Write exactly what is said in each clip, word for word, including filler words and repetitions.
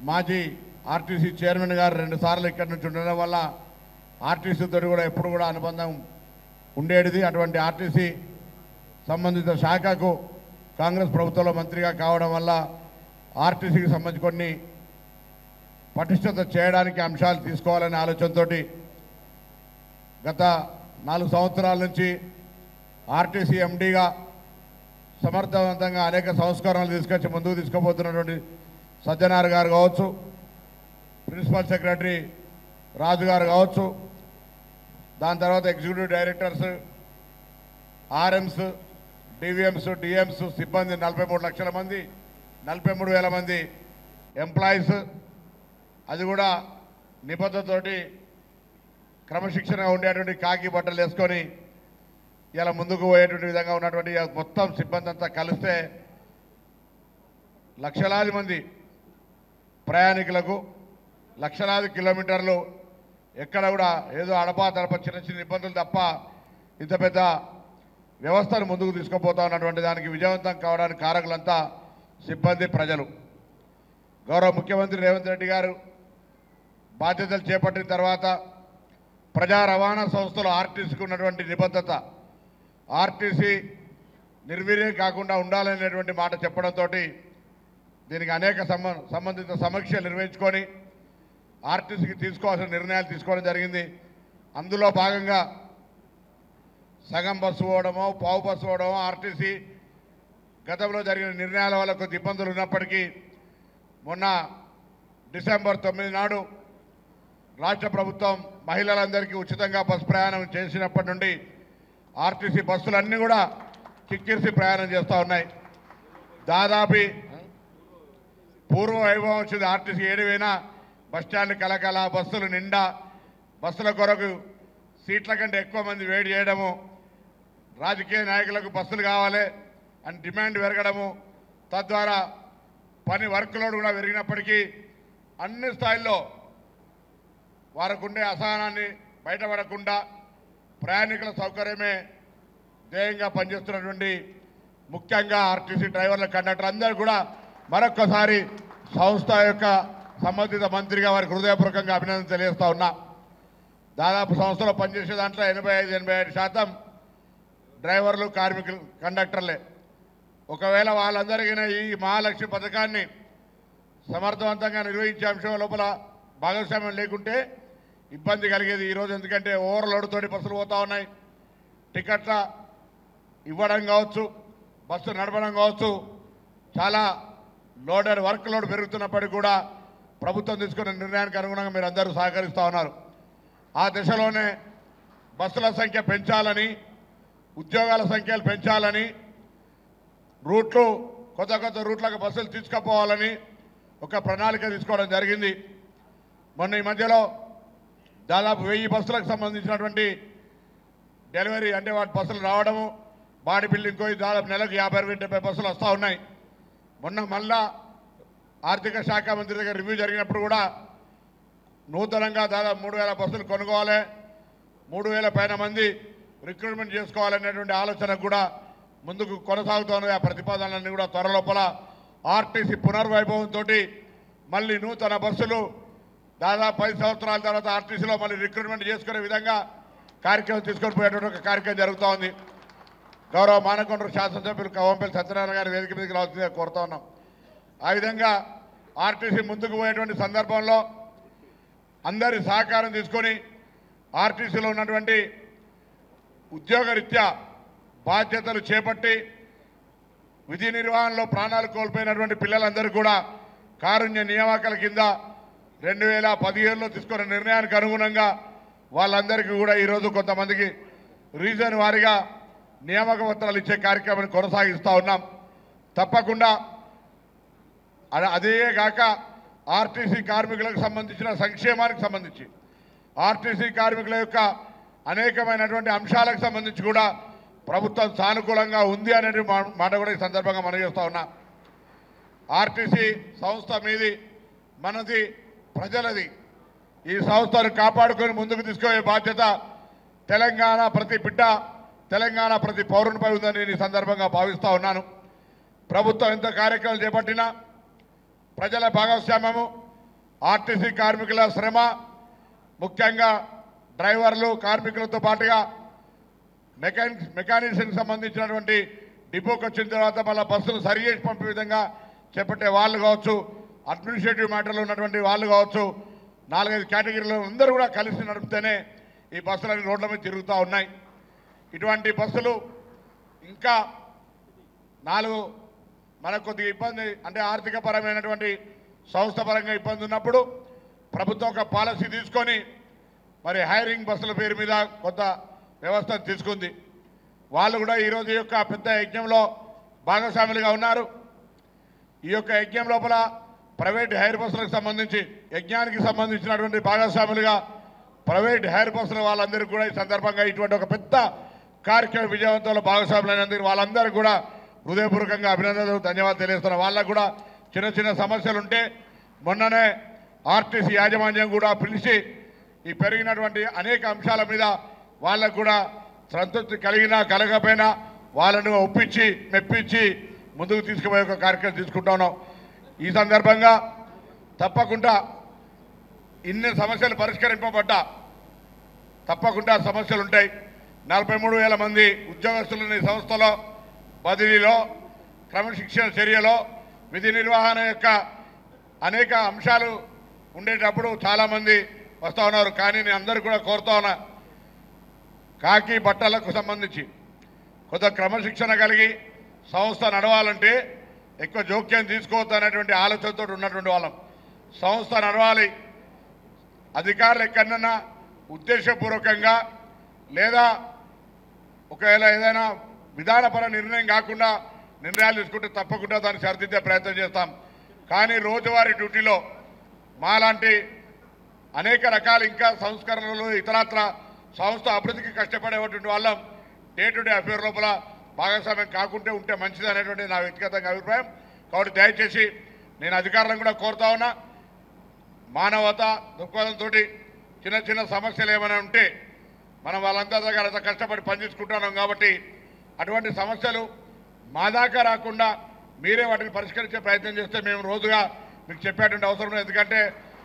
మాజీ RTC chairman గారు రెండు సార్లు ఇక్కడి నుంచి ఉండడం వల్ల ఆర్టీసీతో కూడా ఎప్పుడు కూడా అనుబంధం ఉండేది. అటువంటి ఆర్టీసీ సంబంధిత శాఖకు కాంగ్రెస్ ప్రభుత్వంలో మంత్రిగా కావడం వల్ల ఆర్టీసీకి సంబంధించి కొన్ని పటిష్టత చేయడానికి అంశాలు తీసుకోవాలనే ఆలోచనతో గత నాలుగు సంవత్సరాల నుంచి ఆర్టీసీ ఎండీగా సమర్థవంతంగా అనేక సంస్కరణలు తీసుకొచ్చి ముందుకు తీసుకుపోతున్నటువంటి సజ్జనార్ గారు కావచ్చు, ప్రిన్సిపల్ సెక్రటరీ రాజు గారు కావచ్చు, దాని తర్వాత executive directors, RMs, DVMs, DMs సిబ్బంది నలభై మూడు లక్షల మంది, నలభై మూడు వేల మంది ఎంప్లాయీస్, అది కూడా నిబద్ధతతోటి క్రమశిక్షణగా ఉండేటువంటి కాకి బట్టలు వేసుకొని ఇలా ముందుకు పోయేటువంటి విధంగా ఉన్నటువంటి మొత్తం సిబ్బంది అంతా కలిస్తే లక్షలాది మంది ప్రయాణికులకు లక్షలాది కిలోమీటర్లు ఎక్కడ కూడా ఏదో అడపా తడప చిన్న చిన్న ఇబ్బందులు తప్ప ఇంత పెద్ద వ్యవస్థను ముందుకు తీసుకుపోతా ఉన్నటువంటి దానికి విజయవంతం కావడానికి కారకులంతా సిబ్బంది, ప్రజలు. గౌరవ ముఖ్యమంత్రి రేవంత్ రెడ్డి గారు బాధ్యతలు చేపట్టిన తర్వాత ప్రజా రవాణా సంస్థలు ఆర్టీసీకి ఉన్నటువంటి నిబద్ధత, ఆర్టీసీ నిర్వీర్యం కాకుండా ఉండాలనేటువంటి మాట చెప్పడంతో దీనికి అనేక సంబంధిత సమీక్షలు నిర్వహించుకొని ఆర్టీసీకి తీసుకోవాల్సిన నిర్ణయాలు తీసుకోవడం జరిగింది. అందులో భాగంగా సగం బస్సు పోవడమో పావు బస్సు పోవడమో ఆర్టీసీ గతంలో జరిగిన నిర్ణయాల వల్ల కొద్ది ఇబ్బందులు ఉన్నప్పటికీ మొన్న డిసెంబర్ తొమ్మిది నాడు రాష్ట్ర ప్రభుత్వం మహిళలందరికీ ఉచితంగా బస్సు ప్రయాణం చేసినప్పటి నుండి ఆర్టీసీ బస్సులన్నీ కూడా కిక్కిరిసి ప్రయాణం చేస్తూ ఉన్నాయి. దాదాపు పూర్వ వైభవం వచ్చింది. ఆర్టీసీ ఏడువైనా బస్టాండ్ కలకల, బస్సులు నిండా, బస్సుల కొరకు సీట్ల కంటే ఎక్కువ మంది వేడి చేయడము, రాజకీయ నాయకులకు బస్సులు కావాలి అని డిమాండ్ పెరగడము, తద్వారా పని వర్క్ లోడ్ కూడా పెరిగినప్పటికీ అన్ని స్థాయిల్లో వారికి ఉండే అసహనాన్ని బయటపడకుండా ప్రయాణికుల సౌకర్యమే ధ్యేయంగా పనిచేస్తున్నటువంటి ముఖ్యంగా ఆర్టీసీ డ్రైవర్ల, కండక్టర్ అందరూ కూడా మరొక్కసారి సంస్థ యొక్క సంబంధిత మంత్రిగా వారికి హృదయపూర్వకంగా అభినందన తెలియజేస్తా ఉన్నా. దాదాపు సంస్థలో పనిచేసే దాంట్లో ఎనభై ఐదు ఎనభై ఐదు శాతం డ్రైవర్లు, కార్మికులు, కండక్టర్లే. ఒకవేళ వాళ్ళందరికీ ఈ మహాలక్ష్మి పథకాన్ని సమర్థవంతంగా నిర్వహించే అంశం లోపల భాగస్వామ్యం లేకుంటే ఇబ్బంది కలిగేది ఈరోజు. ఎందుకంటే ఓవర్లోడ్ తోటి బస్సులు పోతూ ఉన్నాయి. టికెట్ల ఇవ్వడం కావచ్చు, బస్సు నడపడం కావచ్చు, చాలా లోడెడ్ వర్క్ లోడ్ పెరుగుతున్నప్పటికీ కూడా ప్రభుత్వం తీసుకున్న నిర్ణయానికి అనుగుణంగా మీరు అందరూ సహకరిస్తూ ఉన్నారు. ఆ దిశలోనే బస్సుల సంఖ్య పెంచాలని, ఉద్యోగాల సంఖ్యలు పెంచాలని, రూట్లు కొత్త కొత్త రూట్లకు బస్సులు తీసుకుపోవాలని ఒక ప్రణాళిక తీసుకోవడం జరిగింది. మొన్న ఈ మధ్యలో దాదాపు వెయ్యి బస్సులకు సంబంధించినటువంటి డెలివరీ అంటే వాటి బస్సులు రావడము, బాడీ బిల్డింగ్ పోయి దాదాపు నెలకు యాభై అరవై డెబ్బై బస్సులు వస్తూ ఉన్నాయి. మొన్న మళ్ళా ఆర్థిక శాఖ మంత్రి దగ్గర రివ్యూ జరిగినప్పుడు కూడా నూతనంగా దాదాపు మూడు వేల బస్సులు కొనుక్కోవాలి, మూడు వేల పైన మంది రిక్రూట్మెంట్ చేసుకోవాలనేటువంటి ఆలోచన కూడా ముందుకు కొనసాగుతున్నది. ఆ ప్రతిపాదనలన్నీ కూడా త్వరలోపల ఆర్టీసీ పునర్వైభవంతో మళ్ళీ నూతన బస్సులు దాదాపు పది సంవత్సరాల తర్వాత ఆర్టీసీలో మళ్ళీ రిక్రూట్మెంట్ చేసుకునే విధంగా కార్యక్రమం తీసుకొని పోయేటువంటి ఒక కార్యక్రమం జరుగుతూ ఉంది. గౌరవ మానకొండ శాసనసభ్యులు కవంపల్లి సత్యనారాయణ గారి వేదిక మీదకి రావాల్సిందిగా కోరుతా ఉన్నాం. ఆ విధంగా ఆర్టీసీ ముందుకు పోయేటువంటి సందర్భంలో అందరి సహకారం తీసుకొని ఆర్టీసీలో ఉన్నటువంటి ఉద్యోగరీత్యా బాధ్యతలు చేపట్టి విధి నిర్వహణలో ప్రాణాలు కోల్పోయినటువంటి పిల్లలందరూ కూడా కారుణ్య నియామకాల కింద రెండు వేల పదిహేనులో తీసుకున్న నిర్ణయానికి అనుగుణంగా వాళ్ళందరికీ కూడా ఈరోజు కొంతమందికి రీజన్ వారీగా నియామక పత్రాలు ఇచ్చే కార్యక్రమాన్ని కొనసాగిస్తూ ఉన్నాం. తప్పకుండా అదే కాక ఆర్టీసీ కార్మికులకు సంబంధించిన సంక్షేమానికి సంబంధించి ఆర్టీసీ కార్మికుల యొక్క అనేకమైనటువంటి అంశాలకు సంబంధించి కూడా ప్రభుత్వం సానుకూలంగా ఉంది అనే మాట కూడా ఈ సందర్భంగా మనం చేస్తూ ఉన్నా. ఆర్టీసీ సంస్థ మీది, మనది, ప్రజలది. ఈ సంస్థను కాపాడుకొని ముందుకు తీసుకునే బాధ్యత తెలంగాణ ప్రతి బిడ్డ, తెలంగాణ ప్రతి పౌరునిపై ఉందని నేను ఈ సందర్భంగా భావిస్తూ ఉన్నాను. ప్రభుత్వం ఎంత కార్యక్రమాలు చేపట్టినా ప్రజల భాగస్వామ్యము, ఆర్టీసీ కార్మికుల శ్రమ, ముఖ్యంగా డ్రైవర్లు కార్మికులతో పాటుగా మెకానిక్స్ మెకానిక్స్కి సంబంధించినటువంటి డిపోకి వచ్చిన తర్వాత మళ్ళీ బస్సులు సరి చేసి పంపే విధంగా చేపట్టే వాళ్ళు కావచ్చు, అడ్మినిస్ట్రేటివ్ మ్యాటర్లో ఉన్నటువంటి వాళ్ళు కావచ్చు, నాలుగైదు కేటగిరీలో అందరూ కూడా కలిసి నడిపితేనే ఈ బస్సులన్నీ రోడ్ల మీద తిరుగుతూ ఉన్నాయి. ఇటువంటి బస్సులు ఇంకా నాలుగు మనకు కొద్దిగా ఇబ్బంది అంటే ఆర్థిక పరమైనటువంటి సంస్థ పరంగా ఇబ్బంది ఉన్నప్పుడు ప్రభుత్వం ఒక పాలసీ తీసుకొని మరి హైరింగ్ బస్సుల పేరు మీద కొంత వ్యవస్థ తీసుకుంది. వాళ్ళు కూడా ఈరోజు ఈ యొక్క పెద్ద యజ్ఞంలో భాగస్వాములుగా ఉన్నారు. ఈ యొక్క యజ్ఞం లోపల ప్రైవేట్ హైర్ బస్సులకు సంబంధించి యజ్ఞానికి సంబంధించినటువంటి భాగస్వాములుగా ప్రైవేట్ హైర్ బస్సుల వాళ్ళందరికీ కూడా ఈ సందర్భంగా ఇటువంటి ఒక పెద్ద కార్యక్రమ విజయవంతంలో భాగస్వాములైనందుకు వాళ్ళందరికీ కూడా హృదయపూర్వకంగా అభినందనలు ధన్యవాదాలు తెలియజేస్తున్నారు. వాళ్ళకు కూడా చిన్న చిన్న సమస్యలు ఉంటే మొన్ననే ఆర్టీసీ యాజమాన్యం కూడా పిలిచి ఈ పెరిగినటువంటి అనేక అంశాల మీద వాళ్ళకు కూడా సంతృప్తి కలిగినా కలగకపోయినా వాళ్ళను ఒప్పించి మెప్పించి ముందుకు తీసుకుపోయే ఒక కార్యక్రమం తీసుకుంటా ఉన్నాం. ఈ సందర్భంగా తప్పకుండా ఇన్ని సమస్యలు పరిష్కరింపబడ్డా తప్పకుండా సమస్యలు ఉంటాయి. నలభై మూడు వేల మంది ఉద్యోగస్తులని సంస్థలో బదిలీలో క్రమశిక్షణ చర్యలో విధి నిర్వహణ యొక్క అనేక అంశాలు ఉండేటప్పుడు చాలామంది వస్తూ ఉన్నారు. కానీ నేను అందరికీ కూడా కోరుతా ఉన్నా, కాకి బట్టలకు సంబంధించి కొంత క్రమశిక్షణ కలిగి సంస్థ నడవాలంటే ఎక్కువ జోక్యం తీసుకోవద్దు అనేటువంటి ఆలోచనతో ఉన్నటువంటి వాళ్ళం. సంస్థ నడవాలి, అధికారులు ఎక్కడన్నా ఉద్దేశపూర్వకంగా లేదా ఒకవేళ ఏదైనా విధానపర నిర్ణయం కాకుండా నిర్ణయాలు తీసుకుంటే తప్పకుండా దాన్ని సరిదిద్దే ప్రయత్నం చేస్తాం. కానీ రోజువారీ డ్యూటీలో మాలాంటి అనేక రకాల ఇంకా సంస్కరణలు ఇతరత్ర సంస్థ అభివృద్ధికి కష్టపడేటువంటి వాళ్ళం డే టు డే అఫేర్ లోపల భాగస్వామ్యం కాకుంటే ఉంటే మంచిది అనేటువంటి నా వ్యక్తిగతంగా అభిప్రాయం. కాబట్టి దయచేసి నేను అధికారులను కూడా కోరుతా ఉన్నా, మానవత దృక్పథంతో చిన్న చిన్న సమస్యలు ఏమైనా ఉంటే మనం వాళ్ళంతా దగ్గర అంత కష్టపడి పనిచేసుకుంటున్నాం కాబట్టి అటువంటి సమస్యలు మా దాకా రాకుండా మీరే వాటిని పరిష్కరించే ప్రయత్నం చేస్తే మేము రోజుగా మీకు చెప్పేటువంటి అవసరం లేదు. ఎందుకంటే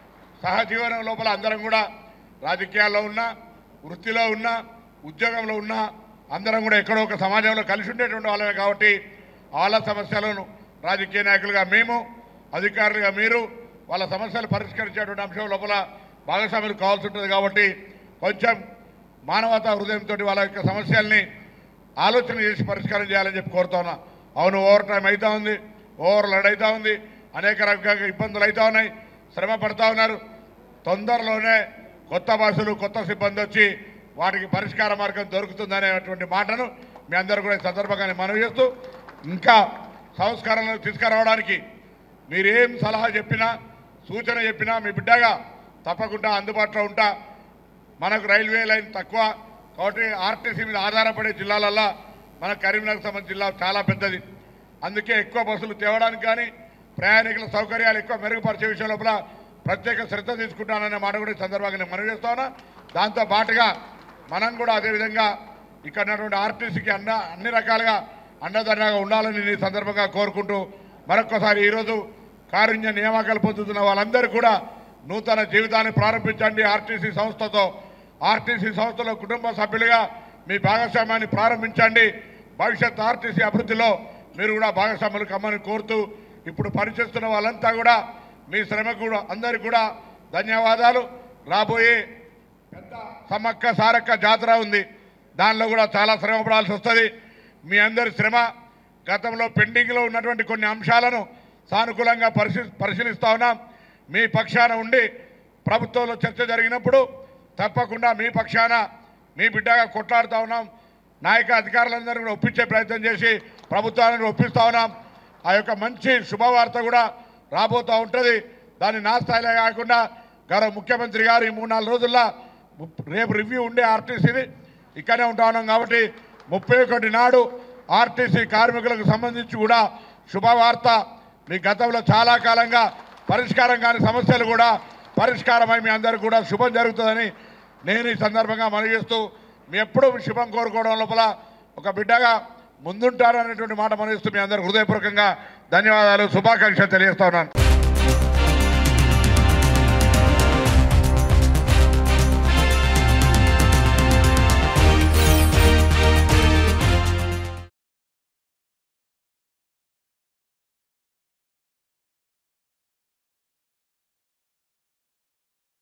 సహజీవనం లోపల అందరం కూడా రాజకీయాల్లో ఉన్నా, వృత్తిలో ఉన్నా, ఉద్యోగంలో ఉన్నా అందరం కూడా ఎక్కడో ఒక సమాజంలో కలిసి ఉండేటువంటి వాళ్ళమే కాబట్టి వాళ్ళ సమస్యలను రాజకీయ నాయకులుగా మేము, అధికారులుగా మీరు వాళ్ళ సమస్యలు పరిష్కరించేటువంటి అంశం లోపల భాగస్వాములు కావాల్సి ఉంటుంది. కాబట్టి కొంచెం మానవతా హృదయంతో వాళ్ళ యొక్క సమస్యల్ని ఆలోచన చేసి పరిష్కారం చేయాలని చెప్పి కోరుతున్నా. అవును, ఓవర్ టైం అవుతూ ఉంది, ఓవర్ లోడ్ అవుతూ ఉంది, అనేక రకాల ఇబ్బందులు అవుతూ ఉన్నాయి, శ్రమ పడుతూ ఉన్నారు. తొందరలోనే కొత్త బస్సులు కొత్త సిబ్బంది వచ్చి వాటికి పరిష్కార మార్గం దొరుకుతుందనేటువంటి మాటను మీ అందరూ కూడా ఈ సందర్భంగానే మనవి చేస్తూ, ఇంకా సంస్కరణలు తీసుకురావడానికి మీరేం సలహా చెప్పినా సూచన చెప్పినా మీ బిడ్డగా తప్పకుండా అందుబాటులో ఉంటా. మనకు రైల్వే లైన్ తక్కువ కాబట్టి ఆర్టీసీ మీద ఆధారపడే జిల్లాలల్లో మన కరీంనగర్ సంబంధించిన జిల్లా చాలా పెద్దది. అందుకే ఎక్కువ బస్సులు తేవడానికి కానీ ప్రయాణికుల సౌకర్యాలు ఎక్కువ మెరుగుపరిచే విషయం లోపల ప్రత్యేక శ్రద్ధ తీసుకుంటాననే మాట కూడా ఈ సందర్భంగా నేను మనవి చేస్తా ఉన్నా. దాంతో పాటుగా మనం కూడా అదేవిధంగా ఇక్కడ ఉన్నటువంటి ఆర్టీసీకి అన్న అన్ని రకాలుగా అండదండగా ఉండాలని ఈ సందర్భంగా కోరుకుంటూ మరొక్కసారి ఈరోజు కారుణ్య నియామకాలు పొందుతున్న వాళ్ళందరూ కూడా నూతన జీవితాన్ని ప్రారంభించండి. ఆర్టీసీ సంస్థతో ఆర్టీసీ సంస్థలో కుటుంబ సభ్యులుగా మీ భాగస్వామ్యాన్ని ప్రారంభించండి. భవిష్యత్ ఆర్టీసీ అభివృద్ధిలో మీరు కూడా భాగస్వాములు కమ్మని కోరుతూ ఇప్పుడు పనిచేస్తున్న వాళ్ళంతా కూడా మీ శ్రమకు కూడా అందరికీ కూడా ధన్యవాదాలు. రాబోయే పెద్ద సమ్మక్క సారక్క జాతర ఉంది, దానిలో కూడా చాలా శ్రమ పడాల్సి వస్తుంది. మీ అందరి శ్రమ గతంలో పెండింగ్లో ఉన్నటువంటి కొన్ని అంశాలను సానుకూలంగా పరిశీ పరిశీలిస్తూ ఉన్నాం. మీ పక్షాన ఉండి ప్రభుత్వంలో చర్చ జరిగినప్పుడు తప్పకుండా మీ పక్షాన మీ బిడ్డగా కొట్లాడుతూ ఉన్నాం. నాయక అధికారులందరూ కూడా ఒప్పించే ప్రయత్నం చేసి ప్రభుత్వాన్ని ఒప్పిస్తూ ఉన్నాం. ఆ యొక్క మంచి శుభవార్త కూడా రాబోతూ ఉంటుంది. దాన్ని నా స్థాయిలో కాకుండా గౌరవ ముఖ్యమంత్రి గారు ఈ మూడు నాలుగు రోజుల్లో రేపు రివ్యూ ఉండే ఆర్టీసీని ఇక్కడే ఉంటా ఉన్నాం కాబట్టి ముప్పై ఒకటి నాడు ఆర్టీసీ కార్మికులకు సంబంధించి కూడా శుభవార్త. మీ గతంలో చాలా కాలంగా పరిష్కారం కాని సమస్యలు కూడా పరిష్కారమై మీ అందరికీ కూడా శుభం జరుగుతుందని నేను ఈ సందర్భంగా మనవి చేస్తూ మీ ఎప్పుడూ శుభం కోరుకోవడం లోపల ఒక బిడ్డగా ముందుంటారనేటువంటి మాట మనవిస్తూ మీ అందరికీ హృదయపూర్వకంగా ధన్యవాదాలు, శుభాకాంక్షలు తెలియజేస్తా ఉన్నాను.